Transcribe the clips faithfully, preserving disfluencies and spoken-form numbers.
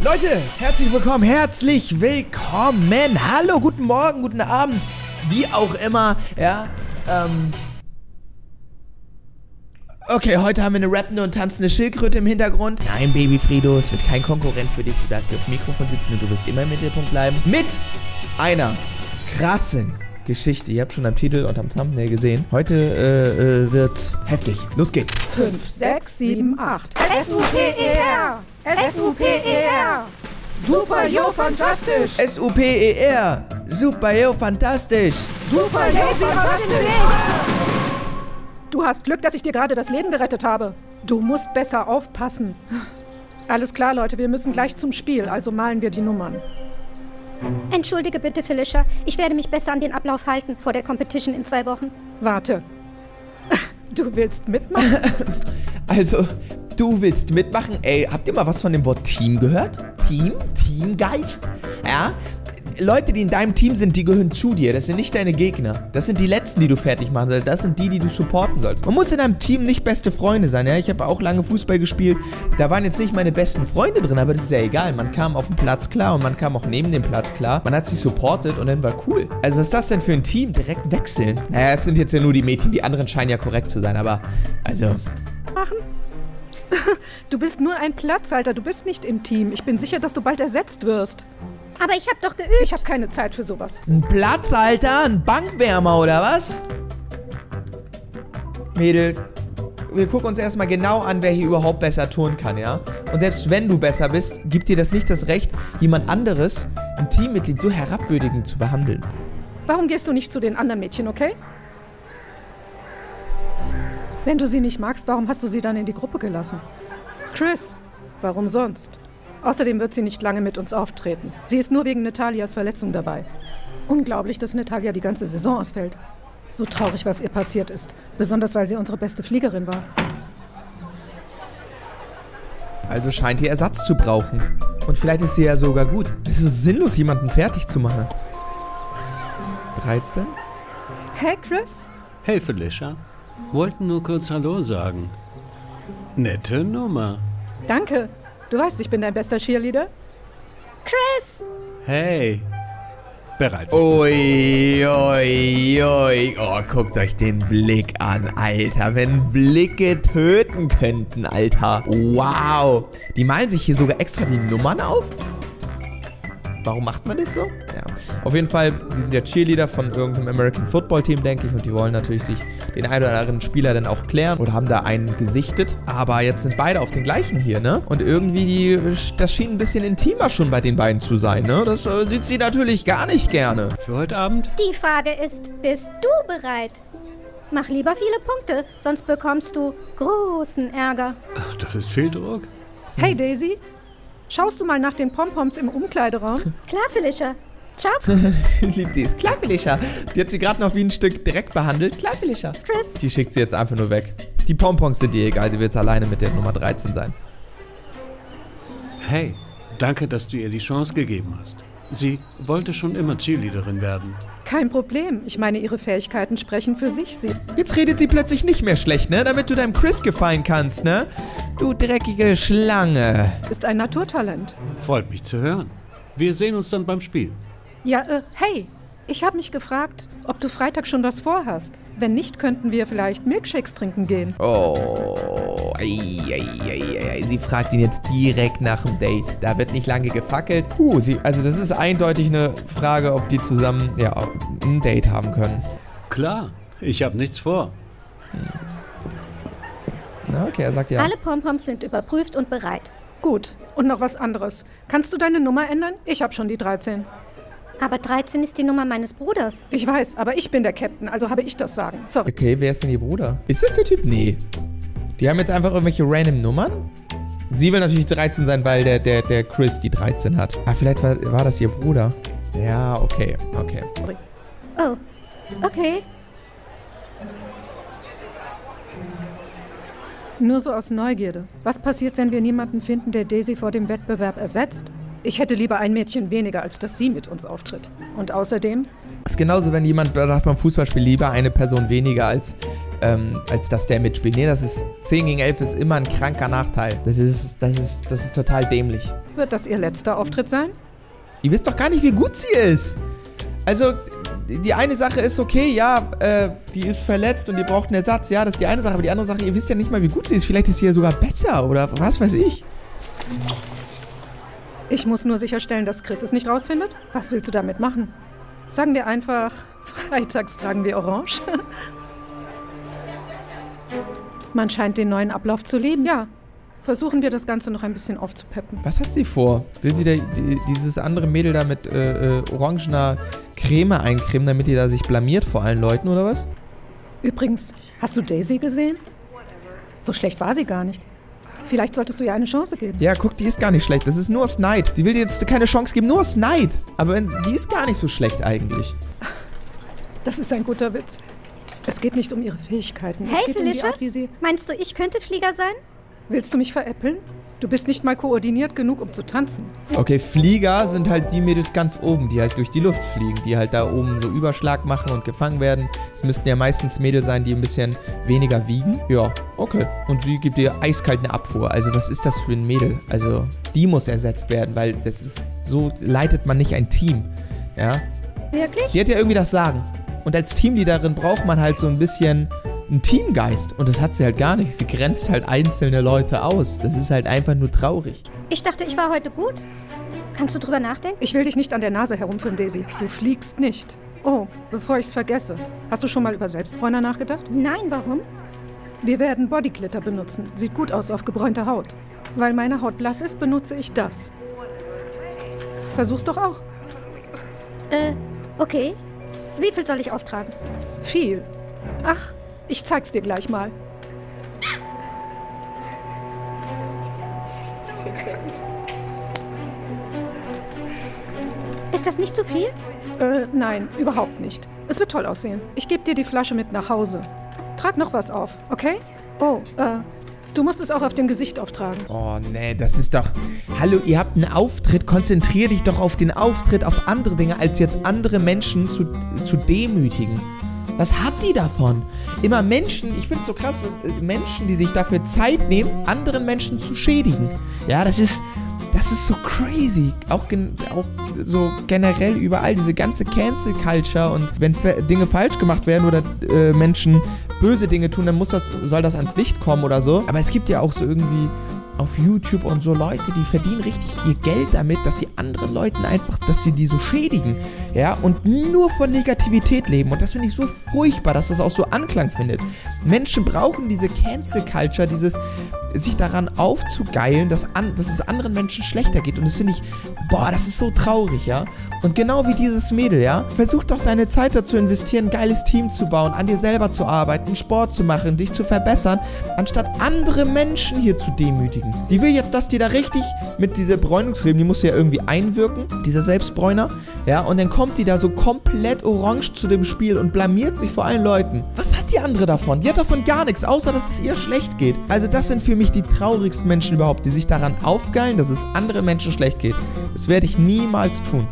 Leute, herzlich willkommen, herzlich willkommen. Hallo, guten Morgen, guten Abend, wie auch immer, ja, ähm... Okay, heute haben wir eine rappende und tanzende Schildkröte im Hintergrund. Nein, Baby Frido, es wird kein Konkurrent für dich. Du darfst hier aufs Mikrofon sitzen und du wirst immer im Mittelpunkt bleiben. Mit einer krassen Geschichte. Ihr habt schon am Titel und am Thumbnail gesehen. Heute äh, äh, wird heftig. Los geht's. fünf, sechs, sieben, acht. S U P E R! S U P E R! Super, yo, fantastisch! S U P E R! Super, yo, fantastisch! Super, yo, fantastisch! Du hast Glück, dass ich dir gerade das Leben gerettet habe. Du musst besser aufpassen. Alles klar, Leute, wir müssen gleich zum Spiel, also malen wir die Nummern. Entschuldige bitte, Felicia. Ich werde mich besser an den Ablauf halten vor der Competition in zwei Wochen. Warte. Du willst mitmachen? Also, du willst mitmachen? Ey, habt ihr mal was von dem Wort Team gehört? Team? Teamgeist? Ja? Leute, die in deinem Team sind, die gehören zu dir. Das sind nicht deine Gegner. Das sind die Letzten, die du fertig machen sollst. Das sind die, die du supporten sollst. Man muss in einem Team nicht beste Freunde sein. Ja? Ich habe auch lange Fußball gespielt. Da waren jetzt nicht meine besten Freunde drin, aber das ist ja egal. Man kam auf den Platz klar und man kam auch neben dem Platz klar. Man hat sich supportet und dann war cool. Also was ist das denn für ein Team? Direkt wechseln? Naja, es sind jetzt ja nur die Mädchen. Die anderen scheinen ja korrekt zu sein, aber also... Machen? Du bist nur ein Platzhalter. Du bist nicht im Team. Ich bin sicher, dass du bald ersetzt wirst. Aber ich hab doch geübt. Ich habe keine Zeit für sowas. Ein Platzhalter? Ein Bankwärmer oder was? Mädel, wir gucken uns erstmal genau an, wer hier überhaupt besser turnen kann, ja? Und selbst wenn du besser bist, gibt dir das nicht das Recht, jemand anderes, ein Teammitglied, so herabwürdigend zu behandeln. Warum gehst du nicht zu den anderen Mädchen, okay? Wenn du sie nicht magst, warum hast du sie dann in die Gruppe gelassen? Chris, warum sonst? Außerdem wird sie nicht lange mit uns auftreten. Sie ist nur wegen Natalias Verletzung dabei. Unglaublich, dass Natalia die ganze Saison ausfällt. So traurig, was ihr passiert ist. Besonders, weil sie unsere beste Fliegerin war. Also scheint ihr Ersatz zu brauchen. Und vielleicht ist sie ja sogar gut. Es ist so sinnlos, jemanden fertig zu machen. dreizehn? Hey, Chris? Hey, Felicia. Wollten nur kurz Hallo sagen. Nette Nummer. Danke. Du weißt, ich bin dein bester Cheerleader. Chris! Hey. Bereit. Ui, ui, ui. Oh, guckt euch den Blick an, Alter. Wenn Blicke töten könnten, Alter. Wow. Die malen sich hier sogar extra die Nummern auf? Warum macht man das so? Ja. Auf jeden Fall, sie sind ja Cheerleader von irgendeinem American Football Team, denke ich. Und die wollen natürlich sich den einen oder anderen Spieler dann auch klären. Oder haben da einen gesichtet. Aber jetzt sind beide auf den gleichen hier, ne? Und irgendwie, die, das schien ein bisschen intimer schon bei den beiden zu sein, ne? Das äh, sieht sie natürlich gar nicht gerne. Für heute Abend? Die Frage ist, bist du bereit? Mach lieber viele Punkte, sonst bekommst du großen Ärger. Ach, das ist viel Druck. Hey, Daisy. Schaust du mal nach den Pompoms im Umkleideraum? Klar, Felicia. Ciao. Lieb, die ist klar, Felicia. Die hat sie gerade noch wie ein Stück Dreck behandelt. Klar, Felicia. Chris. Die schickt sie jetzt einfach nur weg. Die Pompons sind ihr egal, sie wird jetzt alleine mit der Nummer dreizehn sein. Hey, danke, dass du ihr die Chance gegeben hast. Sie wollte schon immer Cheerleaderin werden. Kein Problem. Ich meine, ihre Fähigkeiten sprechen für sich. Sie Jetzt redet sie plötzlich nicht mehr schlecht, ne? Damit du deinem Chris gefallen kannst, ne? Du dreckige Schlange. ist ein Naturtalent. Freut mich zu hören. Wir sehen uns dann beim Spiel. Ja, äh, hey. Ich habe mich gefragt, ob du Freitag schon was vorhast. Wenn nicht, könnten wir vielleicht Milkshakes trinken gehen. Oh, ei, ei, ei, ei. Sie fragt ihn jetzt direkt nach dem Date. Da wird nicht lange gefackelt. Puh, sie, also das ist eindeutig eine Frage, ob die zusammen, ja, ein Date haben können. Klar, ich habe nichts vor. Na, okay, er sagt ja. Alle Pompoms sind überprüft und bereit. Gut. Und noch was anderes. Kannst du deine Nummer ändern? Ich habe schon die dreizehn. Aber dreizehn ist die Nummer meines Bruders. Ich weiß, aber ich bin der Captain, also habe ich das Sagen. Sorry. Okay, wer ist denn ihr Bruder? Ist das der Typ? Nee. Die haben jetzt einfach irgendwelche random Nummern? Sie will natürlich dreizehn sein, weil der, der, der Chris die dreizehn hat. Ah, vielleicht war, war das ihr Bruder. Ja, okay, okay. Sorry. Oh, okay. Nur so aus Neugierde. Was passiert, wenn wir niemanden finden, der Daisy vor dem Wettbewerb ersetzt? Ich hätte lieber ein Mädchen weniger, als dass sie mit uns auftritt. Und außerdem... Das ist genauso, wenn jemand sagt beim Fußballspiel lieber eine Person weniger als ähm, als dass der mitspielt. Nee, das ist zehn gegen elf ist immer ein kranker Nachteil. Das ist, das ist, das ist total dämlich. Wird das Ihr letzter Auftritt sein? Ihr wisst doch gar nicht, wie gut sie ist. Also, die eine Sache ist okay, ja, äh, die ist verletzt und ihr braucht einen Ersatz. Ja, das ist die eine Sache, aber die andere Sache, ihr wisst ja nicht mal, wie gut sie ist. Vielleicht ist sie ja sogar besser oder was weiß ich. Ich muss nur sicherstellen, dass Chris es nicht rausfindet. Was willst du damit machen? Sagen wir einfach, freitags tragen wir Orange. Man scheint den neuen Ablauf zu lieben. Ja, versuchen wir das Ganze noch ein bisschen aufzupeppen. Was hat sie vor? Will sie da, die, dieses andere Mädel da mit äh, äh, orangener Creme eincremen, damit die da sich blamiert vor allen Leuten, oder was? Übrigens, hast du Daisy gesehen? So schlecht war sie gar nicht. Vielleicht solltest du ihr eine Chance geben. Ja, guck, die ist gar nicht schlecht. Das ist nur aus Neid. Die will dir jetzt keine Chance geben, nur aus Neid. Aber wenn, die ist gar nicht so schlecht eigentlich. Das ist ein guter Witz. Es geht nicht um ihre Fähigkeiten. Hey, es geht um die Felicia? Art, wie sie... Meinst du, ich könnte Flieger sein? Willst du mich veräppeln? Du bist nicht mal koordiniert genug, um zu tanzen. Okay, Flieger sind halt die Mädels ganz oben, die halt durch die Luft fliegen, die halt da oben so Überschlag machen und gefangen werden. Es müssten ja meistens Mädels sein, die ein bisschen weniger wiegen. Ja, okay. Und sie gibt dir eiskalt eine Abfuhr. Also was ist das für ein Mädel? Also die muss ersetzt werden, weil das ist, so leitet man nicht ein Team. Ja. Wirklich? Die hat ja irgendwie das Sagen. Und als Teamleaderin braucht man halt so ein bisschen einen Teamgeist. Und das hat sie halt gar nicht. Sie grenzt halt einzelne Leute aus. Das ist halt einfach nur traurig. Ich dachte, ich war heute gut. Kannst du drüber nachdenken? Ich will dich nicht an der Nase herumführen, Daisy. Du fliegst nicht. Oh, bevor ich's vergesse. Hast du schon mal über Selbstbräuner nachgedacht? Nein, warum? Wir werden Bodyglitter benutzen. Sieht gut aus auf gebräunter Haut. Weil meine Haut blass ist, benutze ich das. Versuch's doch auch. Äh, okay. Wie viel soll ich auftragen? Viel. Ach, ich zeig's dir gleich mal. Ist das nicht zu viel? Äh, nein, überhaupt nicht. Es wird toll aussehen. Ich gebe dir die Flasche mit nach Hause. Trag noch was auf, okay? Oh, äh, du musst es auch auf dem Gesicht auftragen. Oh, nee, das ist doch... Hallo, ihr habt einen Auftritt. Konzentrier dich doch auf den Auftritt, auf andere Dinge, als jetzt andere Menschen zu, zu demütigen. Was hat die davon? Immer Menschen, ich finde es so krass, dass Menschen, die sich dafür Zeit nehmen, anderen Menschen zu schädigen. Ja, das ist... Das ist so crazy. Auch, gen auch so generell überall diese ganze Cancel-Culture und wenn Dinge falsch gemacht werden oder äh, Menschen böse Dinge tun, dann muss das, soll das ans Licht kommen oder so. Aber es gibt ja auch so irgendwie auf YouTube und so Leute, die verdienen richtig ihr Geld damit, dass sie anderen Leuten einfach, dass sie die so schädigen, ja, und nur von Negativität leben. Und das finde ich so furchtbar, dass das auch so Anklang findet. Menschen brauchen diese Cancel-Culture, dieses sich daran aufzugeilen, dass, an, dass es anderen Menschen schlechter geht. Und das finde ich, boah, das ist so traurig, ja. Und genau wie dieses Mädel, ja, versuch doch deine Zeit dazu investieren, ein geiles Team zu bauen, an dir selber zu arbeiten, Sport zu machen, dich zu verbessern, anstatt andere Menschen hier zu demütigen. Die will jetzt, dass die da richtig mit dieser Bräunungscreme, die muss ja irgendwie einwirken, dieser Selbstbräuner, ja, und dann kommt die da so komplett orange zu dem Spiel und blamiert sich vor allen Leuten. Was hat die andere davon? Die hat davon gar nichts, außer dass es ihr schlecht geht. Also das sind für mich die traurigsten Menschen überhaupt, die sich daran aufgeilen, dass es anderen Menschen schlecht geht. Das werde ich niemals tun.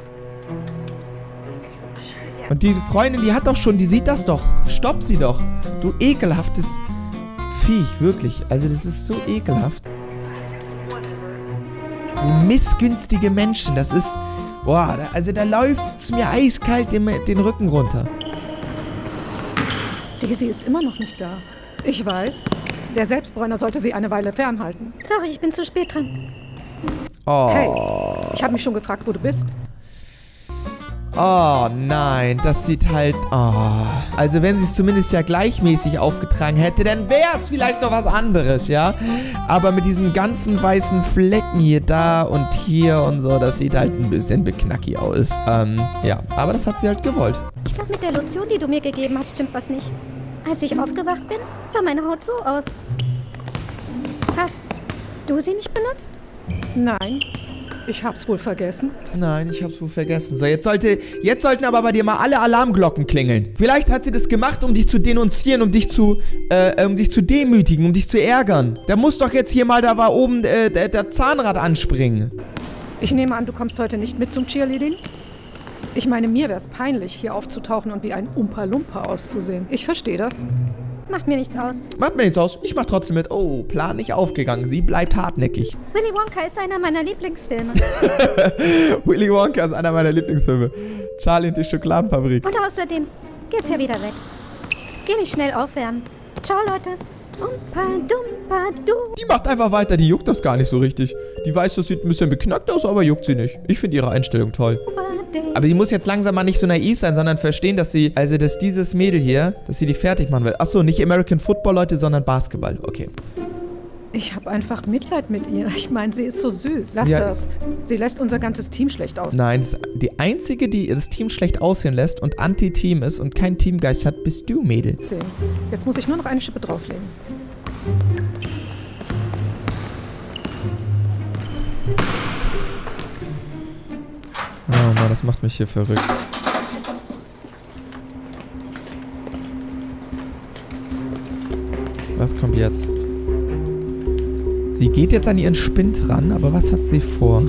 Und diese Freundin, die hat doch schon, die sieht das doch. Stopp sie doch. Du ekelhaftes Viech, wirklich. Also das ist so ekelhaft. So missgünstige Menschen, das ist... Boah, da, also da läuft's mir eiskalt den, den Rücken runter. Daisy ist immer noch nicht da. Ich weiß. Der Selbstbräuner sollte sie eine Weile fernhalten. Sorry, ich bin zu spät dran. Oh. Hey, ich habe mich schon gefragt, wo du bist. Oh nein, das sieht halt... Oh. Also wenn sie es zumindest ja gleichmäßig aufgetragen hätte, dann wäre es vielleicht noch was anderes, ja? Aber mit diesen ganzen weißen Flecken hier, da und hier und so, das sieht halt ein bisschen beknacki aus. Ähm, ja, aber das hat sie halt gewollt. Ich glaube, mit der Lotion, die du mir gegeben hast, stimmt was nicht. Als ich aufgewacht bin, sah meine Haut so aus. Hast du sie nicht benutzt? Nein, ich hab's wohl vergessen. Nein, ich hab's wohl vergessen. So, jetzt sollte, jetzt sollten aber bei dir mal alle Alarmglocken klingeln. Vielleicht hat sie das gemacht, um dich zu denunzieren, um dich zu, äh, um dich zu demütigen, um dich zu ärgern. Da muss doch jetzt hier mal, da war oben äh, der, der Zahnrad anspringen. Ich nehme an, du kommst heute nicht mit zum Cheerleading? Ich meine, mir wär's peinlich, hier aufzutauchen und wie ein Umpa-Lumpa auszusehen. Ich verstehe das. Macht mir nichts aus. Macht mir nichts aus. Ich mach trotzdem mit. Oh, Plan nicht aufgegangen. Sie bleibt hartnäckig. Willy Wonka ist einer meiner Lieblingsfilme. Willy Wonka ist einer meiner Lieblingsfilme. Charlie und die Schokoladenfabrik. Und außerdem geht's ja wieder weg. Geh mich schnell aufwärmen. Ciao, Leute. Umpa, dumpa, du. Die macht einfach weiter. Die juckt das gar nicht so richtig. Die weiß, das sieht ein bisschen beknackt aus, aber juckt sie nicht. Ich finde ihre Einstellung toll. Aber die muss jetzt langsam mal nicht so naiv sein, sondern verstehen, dass sie, also dass dieses Mädel hier, dass sie die fertig machen will. Achso, nicht American Football, Leute, sondern Basketball. Okay. Ich habe einfach Mitleid mit ihr. Ich meine, sie ist so süß. Lass Ja. das. Sie lässt unser ganzes Team schlecht aus. Nein, das, die Einzige, die das Team schlecht aussehen lässt und Anti-Team ist und keinen Teamgeist hat, bist du, Mädel. Jetzt muss ich nur noch eine Schippe drauflegen. Oh Mann, das macht mich hier verrückt. Was kommt jetzt? Sie geht jetzt an ihren Spind ran, aber was hat sie vor?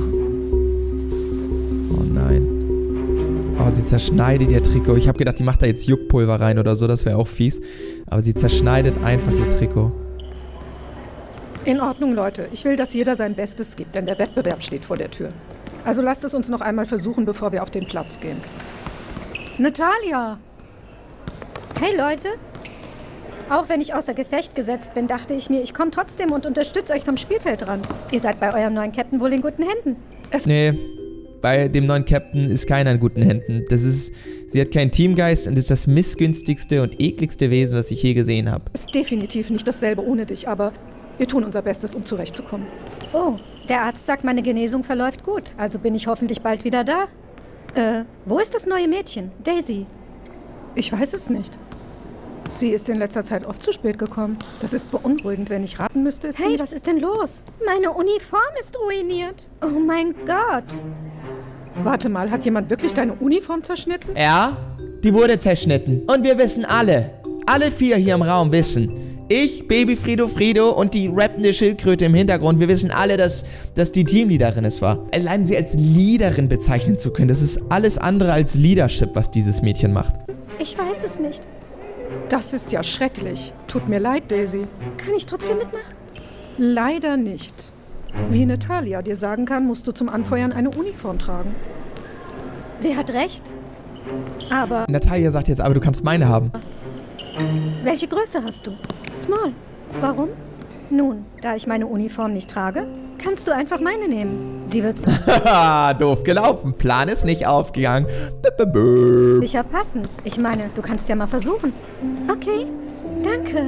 Oh nein. Oh, sie zerschneidet ihr Trikot. Ich habe gedacht, die macht da jetzt Juckpulver rein oder so, das wäre auch fies. Aber sie zerschneidet einfach ihr Trikot. In Ordnung, Leute. Ich will, dass jeder sein Bestes gibt, denn der Wettbewerb steht vor der Tür. Also lasst es uns noch einmal versuchen, bevor wir auf den Platz gehen. Natalia! Hey, Leute. Auch wenn ich außer Gefecht gesetzt bin, dachte ich mir, ich komme trotzdem und unterstütze euch vom Spielfeldrand. Ihr seid bei eurem neuen Captain wohl in guten Händen. Es Nee, bei dem neuen Captain ist keiner in guten Händen. Das ist, sie hat keinen Teamgeist und ist das missgünstigste und ekligste Wesen, was ich je gesehen habe. ist definitiv nicht dasselbe ohne dich, aber wir tun unser Bestes, um zurechtzukommen. Oh, der Arzt sagt, meine Genesung verläuft gut. Also bin ich hoffentlich bald wieder da. Äh, wo ist das neue Mädchen? Daisy. Ich weiß es nicht. Sie ist in letzter Zeit oft zu spät gekommen. Das ist beunruhigend, wenn ich raten müsste. Ist sie Hey, nicht- was ist denn los? Meine Uniform ist ruiniert. Oh mein Gott. Warte mal, hat jemand wirklich deine Uniform zerschnitten? Ja, die wurde zerschnitten. Und wir wissen alle, alle vier hier im Raum wissen, ich, Baby Frido Frido und die rappende Schildkröte im Hintergrund, wir wissen alle, dass, dass die Teamleaderin es war. Allein sie als Leaderin bezeichnen zu können, das ist alles andere als Leadership, was dieses Mädchen macht. Ich weiß es nicht. Das ist ja schrecklich. Tut mir leid, Daisy. Kann ich trotzdem mitmachen? Leider nicht. Wie Natalia dir sagen kann, musst du zum Anfeuern eine Uniform tragen. Sie hat recht. Aber Natalia sagt jetzt, aber du kannst meine haben. welche Größe hast du? Small. Warum? Nun, da ich meine Uniform nicht trage, kannst du einfach meine nehmen. Sie wird Haha, doof gelaufen. Plan ist nicht aufgegangen. Bip, bip, bip. sicher passen. Ich meine, du kannst ja mal versuchen. Okay, danke.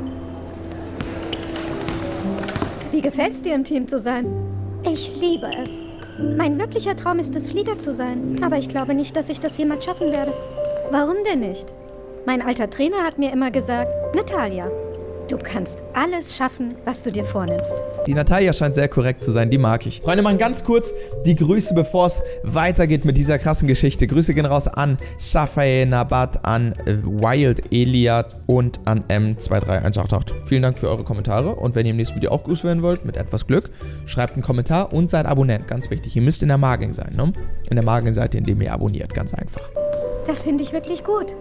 Wie gefällt's dir, im Team zu sein? Ich liebe es. Mein wirklicher Traum ist es, Flieger zu sein. Aber ich glaube nicht, dass ich das jemals schaffen werde. Warum denn nicht? Mein alter Trainer hat mir immer gesagt, Natalia, du kannst alles schaffen, was du dir vornimmst. Die Natalia scheint sehr korrekt zu sein, die mag ich. Freunde, machen ganz kurz die Grüße, bevor es weitergeht mit dieser krassen Geschichte. Grüße gehen raus an Safai Nabat, an äh, Wild Eliat und an M zwei drei eins acht acht. Vielen Dank für eure Kommentare und wenn ihr im nächsten Video auch grüßt werden wollt, mit etwas Glück, schreibt einen Kommentar und seid Abonnent, ganz wichtig. Ihr müsst in der Maging sein, ne? In der Maging seid ihr, indem ihr abonniert, ganz einfach. Das finde ich wirklich gut.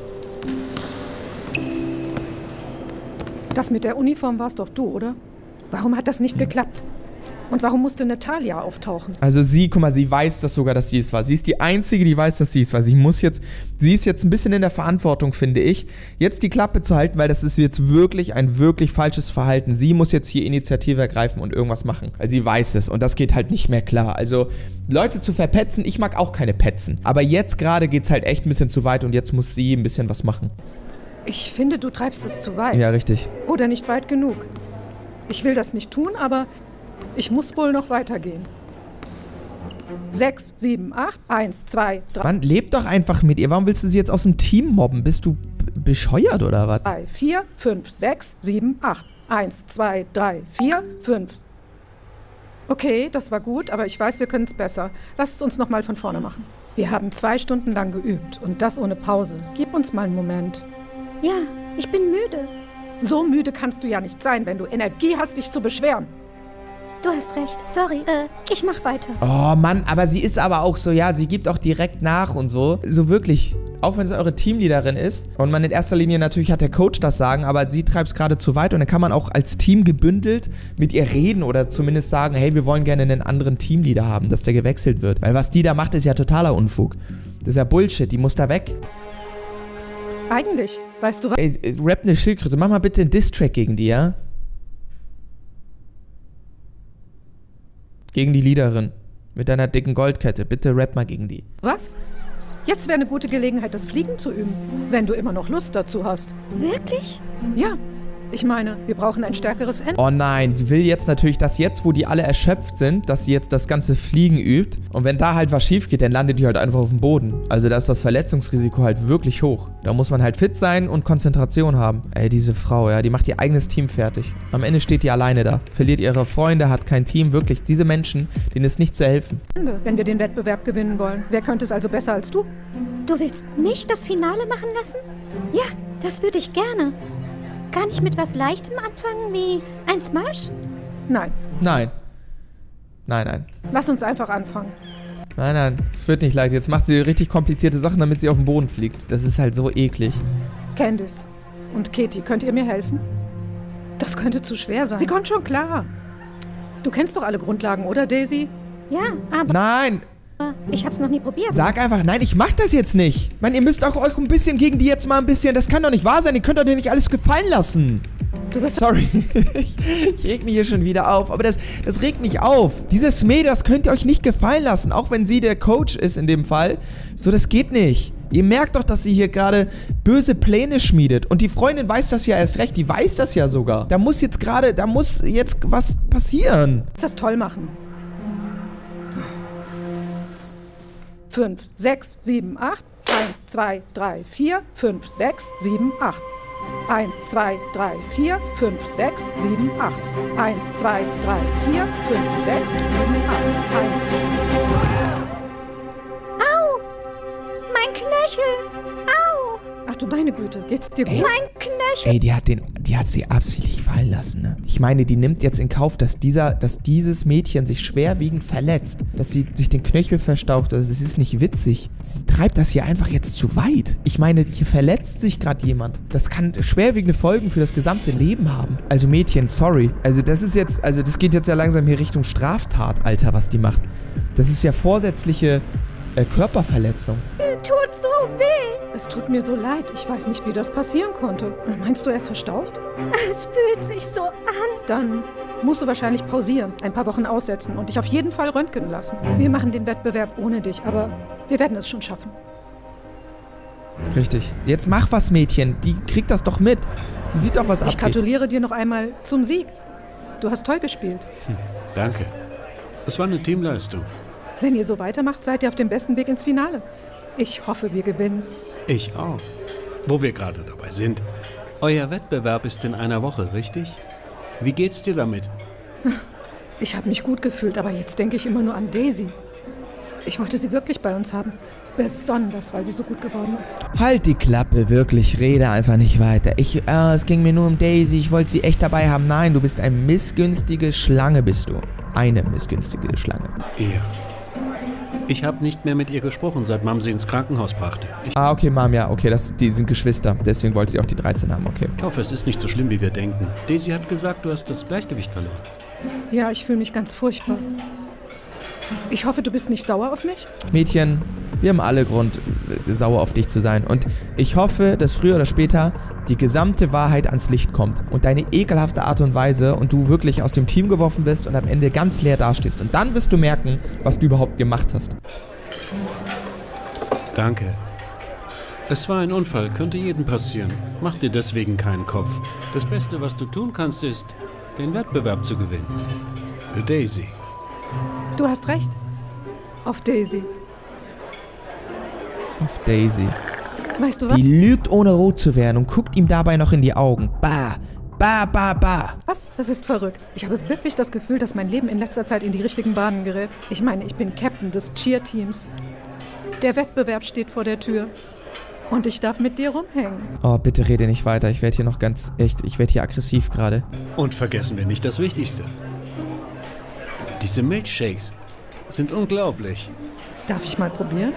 Das mit der Uniform warst doch du, oder? Warum hat das nicht geklappt? Und warum musste Natalia auftauchen? Also sie, guck mal, sie weiß das sogar, dass sie es war. Sie ist die Einzige, die weiß, dass sie es war. Sie muss jetzt, sie ist jetzt ein bisschen in der Verantwortung, finde ich, jetzt die Klappe zu halten, weil das ist jetzt wirklich ein wirklich falsches Verhalten. Sie muss jetzt hier Initiative ergreifen und irgendwas machen, weil sie weiß es und das geht halt nicht mehr klar. Also Leute zu verpetzen, ich mag auch keine Petzen. Aber jetzt gerade geht es halt echt ein bisschen zu weit und jetzt muss sie ein bisschen was machen. Ich finde, du treibst es zu weit. Ja, richtig. Oder nicht weit genug. Ich will das nicht tun, aber ich muss wohl noch weitergehen. Sechs, sieben, acht, eins, zwei, drei, Mann, leb doch einfach mit ihr. Warum willst du sie jetzt aus dem Team mobben? Bist du b- bescheuert oder was? drei, vier, fünf, sechs, sieben, acht. Eins, zwei, drei, vier, fünf. Okay, das war gut, aber ich weiß, wir können es besser. Lasst es uns nochmal von vorne machen. Wir haben zwei Stunden lang geübt und das ohne Pause. Gib uns mal einen Moment. Ja, ich bin müde. So müde kannst du ja nicht sein, wenn du Energie hast, dich zu beschweren. Du hast recht. Sorry, äh, ich mach weiter. Oh Mann, aber sie ist aber auch so, ja, sie gibt auch direkt nach und so. So wirklich. Auch wenn es eure Teamleaderin ist und man in erster Linie natürlich hat der Coach das Sagen, aber sie treibt es gerade zu weit und dann kann man auch als Team gebündelt mit ihr reden oder zumindest sagen, hey, wir wollen gerne einen anderen Teamleader haben, dass der gewechselt wird. Weil was die da macht, ist ja totaler Unfug. Das ist ja Bullshit, die muss da weg. Eigentlich, weißt du was? Ey, äh, rap eine Schildkröte, mach mal bitte einen Diss-Track gegen die, ja? Gegen die Leaderin. Mit deiner dicken Goldkette. Bitte rap mal gegen die. Was? Jetzt wäre eine gute Gelegenheit, das Fliegen zu üben, wenn du immer noch Lust dazu hast. Wirklich? Ja. Ich meine, wir brauchen ein stärkeres Ende. Oh nein, sie will jetzt natürlich, dass jetzt, wo die alle erschöpft sind, dass sie jetzt das ganze Fliegen übt. Und wenn da halt was schief geht, dann landet die halt einfach auf dem Boden. Also da ist das Verletzungsrisiko halt wirklich hoch. Da muss man halt fit sein und Konzentration haben. Ey, diese Frau, ja, die macht ihr eigenes Team fertig. Am Ende steht die alleine da. Verliert ihre Freunde, hat kein Team. Wirklich, diese Menschen, denen ist nicht zu helfen. Wenn wir den Wettbewerb gewinnen wollen. Wer könnte es also besser als du? Du willst mich das Finale machen lassen? Ja, das würde ich gerne. Kann ich mit was Leichtem anfangen, wie ein Smash? Nein. Nein. Nein, nein. Lass uns einfach anfangen. Nein, nein, es wird nicht leicht. Jetzt macht sie richtig komplizierte Sachen, damit sie auf den Boden fliegt. Das ist halt so eklig. Candice und Katie, könnt ihr mir helfen? Das könnte zu schwer sein. Sie kommt schon klar. Du kennst doch alle Grundlagen, oder Daisy? Ja, aber Nein! ich hab's noch nie probiert. Sag einfach, nein, ich mach das jetzt nicht. Mann, ihr müsst auch euch ein bisschen gegen die jetzt mal ein bisschen, das kann doch nicht wahr sein, ihr könnt doch nicht alles gefallen lassen. Du wirst Sorry, ich, ich reg mich hier schon wieder auf, aber das, das regt mich auf. Dieses Mädel, das könnt ihr euch nicht gefallen lassen, auch wenn sie der Coach ist in dem Fall. So, das geht nicht. Ihr merkt doch, dass sie hier gerade böse Pläne schmiedet. Und die Freundin weiß das ja erst recht, die weiß das ja sogar. Da muss jetzt gerade, da muss jetzt was passieren. das toll machen. Fünf, sechs, sieben, acht. Eins, zwei, drei, vier, fünf, sechs, sieben, acht. Eins, zwei, drei, vier, fünf, sechs, sieben, acht. Eins, zwei, drei, vier, fünf, sechs, sieben, acht. Eins. Au! Mein Knöchel! Au! Ach du meine Güte, geht's dir gut? Ey. Mein Knöchel! Ey, die hat den, die hat sie absichtlich fallen lassen, ne? Ich meine, die nimmt jetzt in Kauf, dass dieser, dass dieses Mädchen sich schwerwiegend verletzt, dass sie sich den Knöchel verstaucht. Also es ist nicht witzig. Sie treibt das hier einfach jetzt zu weit. Ich meine, hier verletzt sich gerade jemand. Das kann schwerwiegende Folgen für das gesamte Leben haben. Also Mädchen, sorry. Also das ist jetzt, also das geht jetzt ja langsam hier Richtung Straftat, Alter, was die macht. Das ist ja vorsätzliche äh, Körperverletzung. Tut so weh! Es tut mir so leid. Ich weiß nicht, wie das passieren konnte. Meinst du, er ist verstaucht? Es fühlt sich so an. Dann musst du wahrscheinlich pausieren, ein paar Wochen aussetzen und dich auf jeden Fall röntgen lassen. Wir machen den Wettbewerb ohne dich, aber wir werden es schon schaffen. Richtig. Jetzt mach was, Mädchen. Die kriegt das doch mit. Die sieht doch, was Ich abgeht. gratuliere dir noch einmal zum Sieg. Du hast toll gespielt. Hm, danke. Es war eine Teamleistung. Wenn ihr so weitermacht, seid ihr auf dem besten Weg ins Finale. Ich hoffe, wir gewinnen. Ich auch. Wo wir gerade dabei sind. Euer Wettbewerb ist in einer Woche, richtig? Wie geht's dir damit? Ich habe mich gut gefühlt, aber jetzt denke ich immer nur an Daisy. Ich wollte sie wirklich bei uns haben. Besonders, weil sie so gut geworden ist. Halt die Klappe, wirklich. Rede einfach nicht weiter. Ich, äh, es ging mir nur um Daisy. Ich wollte sie echt dabei haben. Nein, du bist eine missgünstige Schlange, bist du. Eine missgünstige Schlange. Ja. Ich habe nicht mehr mit ihr gesprochen, seit Mom sie ins Krankenhaus brachte. Ich Ah, okay, Mom, ja, okay, das, die sind Geschwister. Deswegen wollte sie auch die dreizehn haben, okay. hoffe, es ist nicht so schlimm, wie wir denken. Daisy hat gesagt, du hast das Gleichgewicht verloren. Ja, ich fühle mich ganz furchtbar. Ich hoffe, du bist nicht sauer auf mich? Mädchen, wir haben alle Grund, äh, sauer auf dich zu sein. Und ich hoffe, dass früher oder später die gesamte Wahrheit ans Licht kommt. Und deine ekelhafte Art und Weise und du wirklich aus dem Team geworfen bist und am Ende ganz leer dastehst. Und dann wirst du merken, was du überhaupt gemacht hast. Danke. Es war ein Unfall, könnte jedem passieren. Mach dir deswegen keinen Kopf. Das Beste, was du tun kannst, ist, den Wettbewerb zu gewinnen. Für Daisy. Du hast recht. Auf Daisy. Auf Daisy. Weißt du was? Die lügt, ohne rot zu werden und guckt ihm dabei noch in die Augen. Bah, bah, bah, bah. Was? Das ist verrückt. Ich habe wirklich das Gefühl, dass mein Leben in letzter Zeit in die richtigen Bahnen gerät. Ich meine, ich bin Captain des Cheer-Teams. Der Wettbewerb steht vor der Tür. Und ich darf mit dir rumhängen. Oh, bitte rede nicht weiter. Ich werde hier noch ganz, echt, ich werde hier aggressiv gerade. Und vergessen wir nicht das Wichtigste. Diese Milchshakes sind unglaublich. Darf ich mal probieren?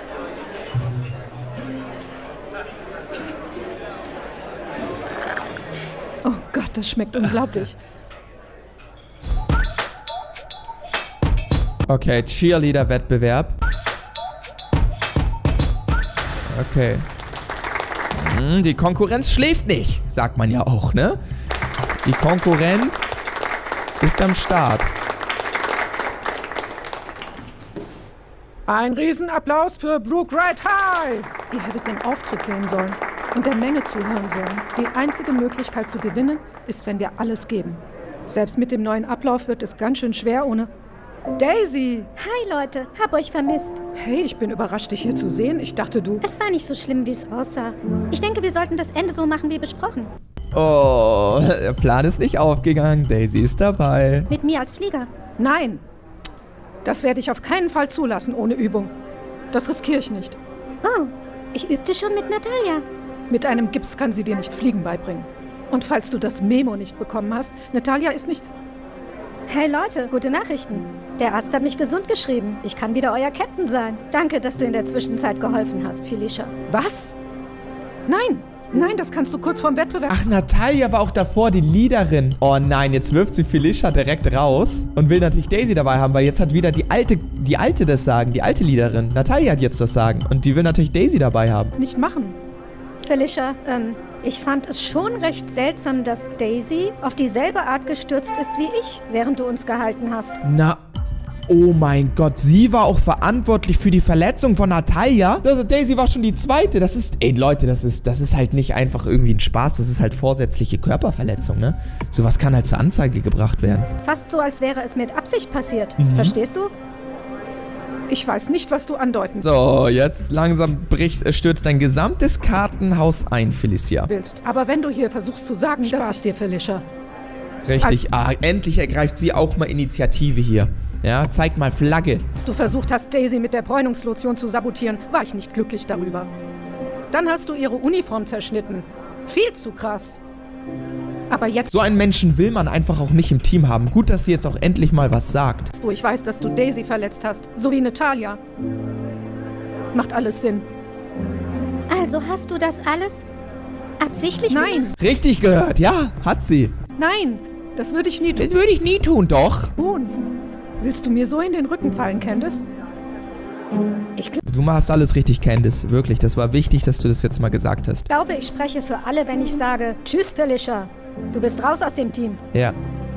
Oh Gott, das schmeckt unglaublich. Okay, Cheerleader-Wettbewerb. Okay. Hm, die Konkurrenz schläft nicht, sagt man ja auch, ne? Die Konkurrenz ist am Start. Ein Riesenapplaus für Brook Red High! Ihr hättet den Auftritt sehen sollen und der Menge zuhören sollen. Die einzige Möglichkeit zu gewinnen, ist, wenn wir alles geben. Selbst mit dem neuen Ablauf wird es ganz schön schwer ohne... Daisy! Hi Leute, hab euch vermisst. Hey, ich bin überrascht, dich hier zu sehen. Ich dachte, du... Es war nicht so schlimm, wie es aussah. Ich denke, wir sollten das Ende so machen, wie besprochen. Oh, der Plan ist nicht aufgegangen. Daisy ist dabei. Mit mir als Flieger. Nein! Das werde ich auf keinen Fall zulassen ohne Übung. Das riskiere ich nicht. Oh, ich übte schon mit Natalia. Mit einem Gips kann sie dir nicht Fliegen beibringen. Und falls du das Memo nicht bekommen hast, Natalia ist nicht... Hey Leute, gute Nachrichten. Der Arzt hat mich gesund geschrieben. Ich kann wieder euer Captain sein. Danke, dass du in der Zwischenzeit geholfen hast, Felicia. Was? Nein! Nein, das kannst du kurz vorm Wettbewerb... Ach, Natalia war auch davor die Leaderin. Oh nein, jetzt wirft sie Felicia direkt raus und will natürlich Daisy dabei haben, weil jetzt hat wieder die alte, die alte das Sagen, die alte Leaderin. Natalia hat jetzt das Sagen und die will natürlich Daisy dabei haben. Nicht machen. Felicia, ähm, ich fand es schon recht seltsam, dass Daisy auf dieselbe Art gestürzt ist wie ich, während du uns gehalten hast. Na, oh mein Gott, sie war auch verantwortlich für die Verletzung von Natalia. Also Daisy war schon die zweite. Das ist, ey Leute, das ist, das ist halt nicht einfach irgendwie ein Spaß. Das ist halt vorsätzliche Körperverletzung, ne? Sowas kann halt zur Anzeige gebracht werden. Fast so, als wäre es mit Absicht passiert. Mhm. Verstehst du? Ich weiß nicht, was du andeuten So, jetzt langsam bricht, stürzt dein gesamtes Kartenhaus ein, Felicia. willst. Aber wenn du hier versuchst zu sagen, Spaß dir, Felicia. Richtig, ah, endlich ergreift sie auch mal Initiative hier. Ja, zeig mal Flagge. Als du versucht hast, Daisy mit der Bräunungslotion zu sabotieren, war ich nicht glücklich darüber. Dann hast du ihre Uniform zerschnitten. Viel zu krass. Aber jetzt, So einen Menschen will man einfach auch nicht im Team haben. Gut, dass sie jetzt auch endlich mal was sagt. wo ich weiß, dass du Daisy verletzt hast, so wie Natalia, macht alles Sinn. Also hast du das alles absichtlich... Nein, Richtig gehört, ja, hat sie. nein, das würde ich nie tun. Das würde ich nie tun, doch. Tun. Willst du mir so in den Rücken fallen, Candice? Ich gl Du machst alles richtig, Candice. Wirklich, das war wichtig, dass du das jetzt mal gesagt hast. glaube, ich spreche für alle, wenn ich sage, tschüss, Felicia. Du bist raus aus dem Team. Ja.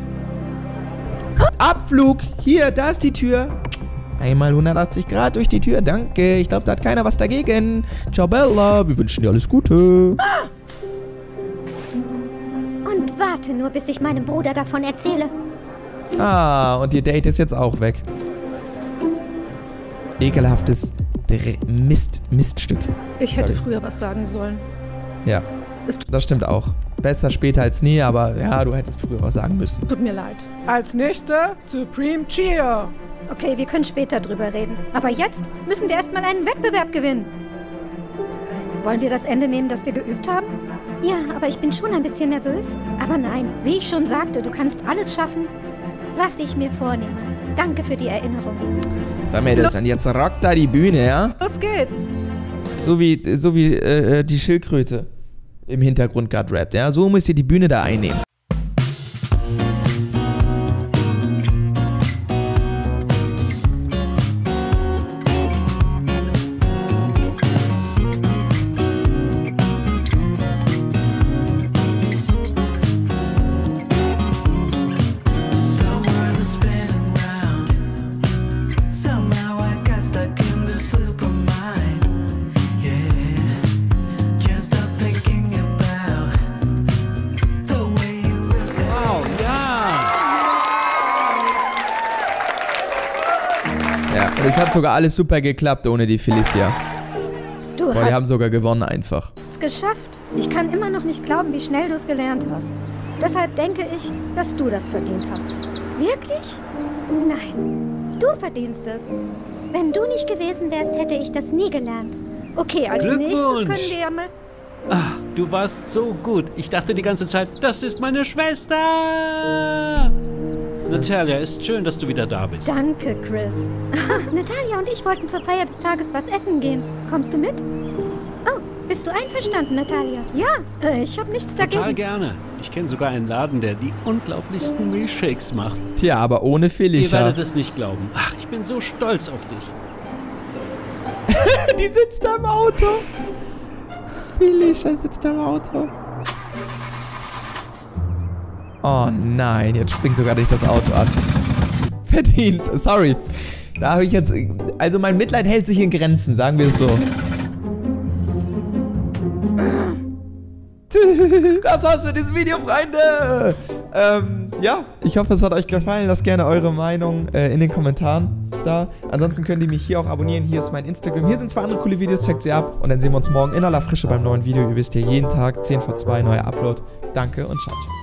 Abflug! Hier, da ist die Tür. Einmal hundertachtzig Grad durch die Tür, danke. Ich glaube, da hat keiner was dagegen. Ciao, Bella. Wir wünschen dir alles Gute. Und warte nur, bis ich meinem Bruder davon erzähle. Ah, und ihr Date ist jetzt auch weg. Ekelhaftes Dre Mist, Miststück. Ich hätte Sorry. früher was sagen sollen. Ja, Es das stimmt auch. Besser später als nie, aber ja, du hättest früher was sagen müssen. tut mir leid. Als nächste Supreme Cheer. Okay, wir können später drüber reden. Aber jetzt müssen wir erstmal einen Wettbewerb gewinnen. Wollen wir das Ende nehmen, das wir geübt haben? Ja, aber ich bin schon ein bisschen nervös. Aber nein, wie ich schon sagte, du kannst alles schaffen, was ich mir vornehme. Danke für die Erinnerung. Sag mir das, und jetzt rockt da die Bühne, ja? Los geht's. So wie, so wie äh, die Schildkröte im Hintergrund gerade rappt, ja? So müsst ihr die Bühne da einnehmen. Es hat sogar alles super geklappt ohne die Felicia. Du Boah, die haben sogar gewonnen einfach. hast es geschafft. Ich kann immer noch nicht glauben, wie schnell du es gelernt hast. Deshalb denke ich, dass du das verdient hast. Wirklich? Nein, du verdienst es. Wenn du nicht gewesen wärst, hätte ich das nie gelernt. Okay, als nächstes Glückwunsch. können wir ja mal... Ah, du warst so gut. Ich dachte die ganze Zeit, das ist meine Schwester. Natalia, ist schön, dass du wieder da bist. Danke, Chris. Natalia und ich wollten zur Feier des Tages was essen gehen. Kommst du mit? Oh, bist du einverstanden, Natalia? Ja, äh, ich habe nichts dagegen. Total gerne. Ich kenne sogar einen Laden, der die unglaublichsten Milchshakes macht. Tja, aber ohne Felicia. Ihr werdet es nicht glauben. Ach, ich bin so stolz auf dich. Die sitzt da im Auto. Felicia sitzt da im Auto. Oh nein, jetzt springt sogar nicht das Auto an. Verdient, sorry. Da habe ich jetzt... Also mein Mitleid hält sich in Grenzen, sagen wir es so. Das war's für dieses Video, Freunde. Ähm, ja, ich hoffe, es hat euch gefallen. Lasst gerne eure Meinung äh, in den Kommentaren da. Ansonsten könnt ihr mich hier auch abonnieren. Hier ist mein Instagram. Hier sind zwei andere coole Videos. Checkt sie ab. Und dann sehen wir uns morgen in aller Frische beim neuen Video. Ihr wisst ja, jeden Tag zehn vor zwei neuer Upload. Danke und ciao, ciao.